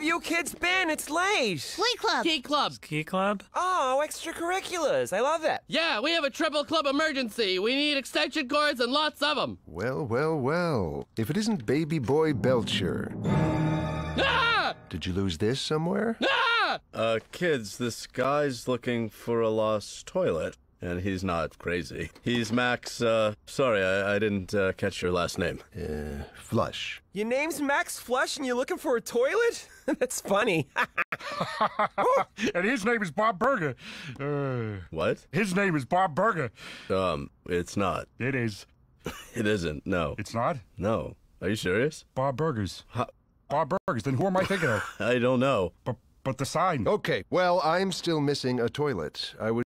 have you kids been? It's late. Glee Club. Ski club. Ski club? Oh, extracurriculars. I love it. Yeah, we have a triple club emergency. We need extension cords and lots of them. Well, well, well. If it isn't baby boy Belcher. Ah! Did you lose this somewhere? Ah! Kids, this guy's looking for a lost toilet, and he's not crazy. He's Max, sorry, I didn't catch your last name. Flush. Your name's Max Flush and you're looking for a toilet? That's funny. And his name is Bob Burger. What? His name is Bob Burger. It's not. It is. It isn't, no. It's not? No. Are you serious? Bob Burgers. Bob Burgers. Then who am I thinking of? I don't know. But the sign. Okay, well, I'm still missing a toilet. I was